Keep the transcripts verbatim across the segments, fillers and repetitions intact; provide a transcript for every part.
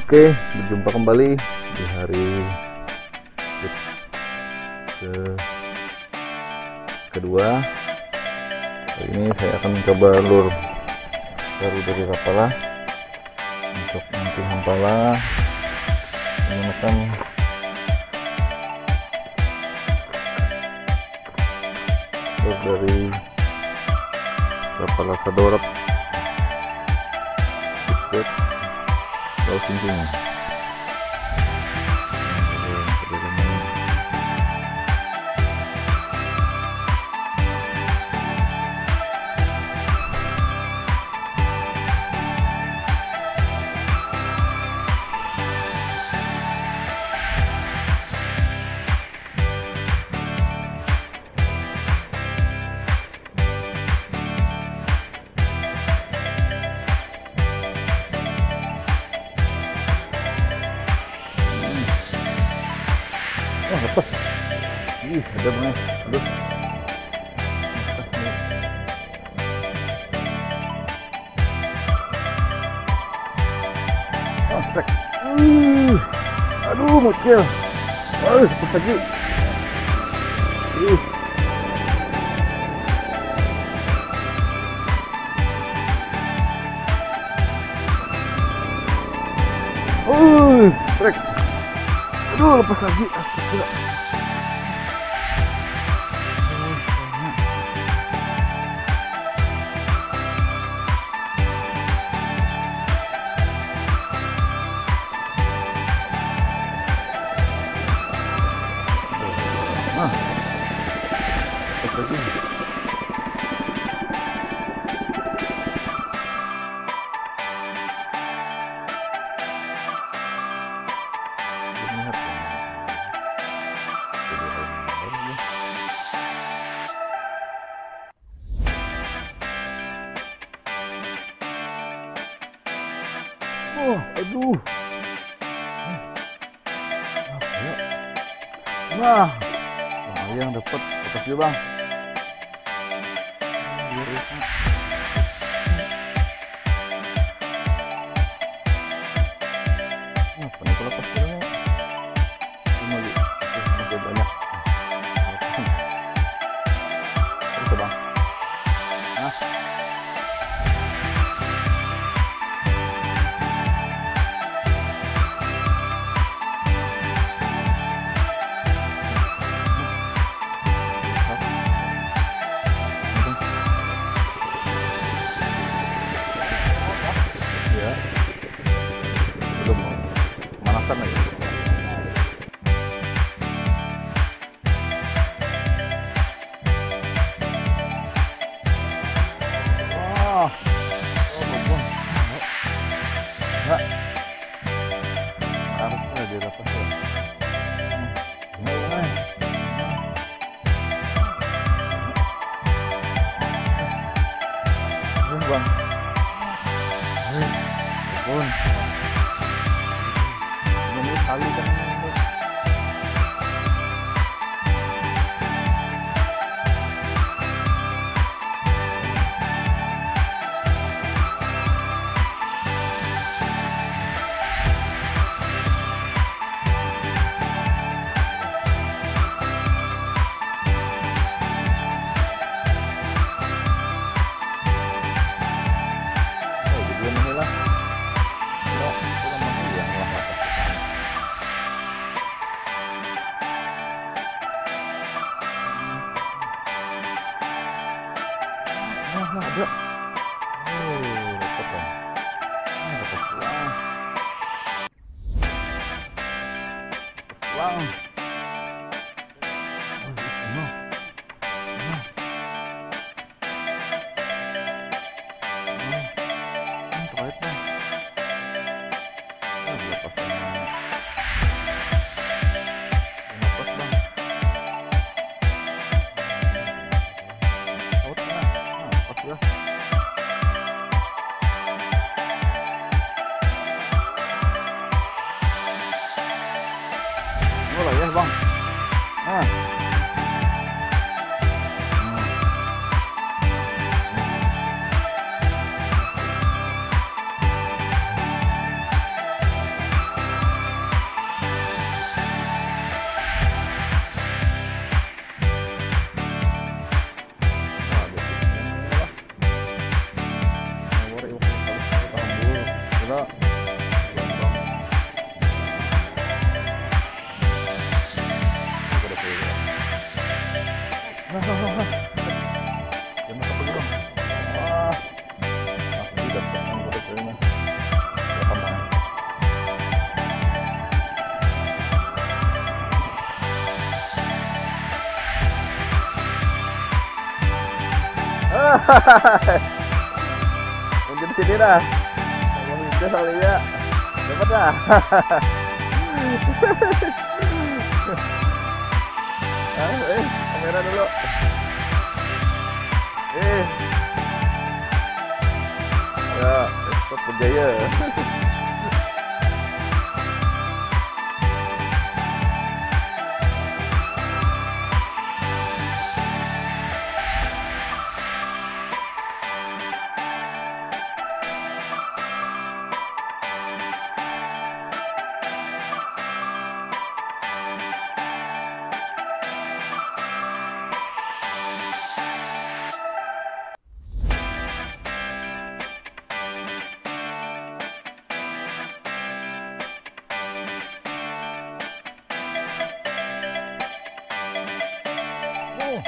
Oke, berjumpa kembali di hari ke kedua. Kali ini saya akan mencoba lur baru dari Rapala untuk nanti hampala menggunakan lur dari Rapala Sadorap Laut Cincin. Oh, lepas. Ih, ada banget. Aduh. Oh, strek. Uh, aduh, mocel. Oh, lepas lagi. Uh. Uh, strek. Aduh, lepas lagi. Astagfirullah. Nah, lepas lagi. Oh, aduh. Nah, yang dapat lepas dia bang. Nah, kenapa lepas dia nih? Cuma di, masih banyak. Terus bang. Nah. Ya, belum pemanasan lagi. Wah, oh, bom, enggak, harusnya dia dapat ya. Mulai, ini bang. Pun ini kali kan oh dia menghilang. Nah, ada. Oh, dapat kan. Nah, dapat pulang. Pulang. Oh, itu mah. Nah. Nah. Nah, terakhir bang. Oh, dapat sama. Dapat bang. Oh, nah. Nah, dapat ya. Mulai ya bang. Nah. Mungkin sini dah. Kalau itu soalnya dapat dah. Ah, eh, kamera dulu. Eh. Ya, stop berjaya. Oh.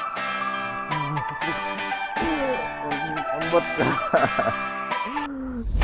On, on bot.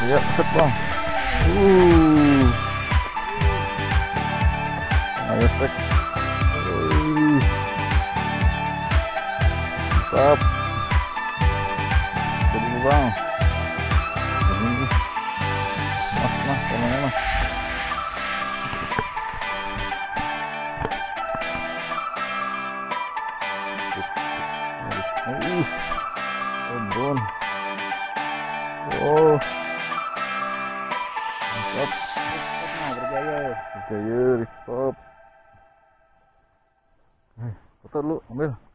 Iya, set bang. Uh. Ayo sek. Uh. Mantap. Jadi bang. Ini. Mas, mas, kemana mas? Uh. Ombon. Oh. Stop. Nah, berjaya ya. Berjaya, stop. Eh, foto lu, ambil.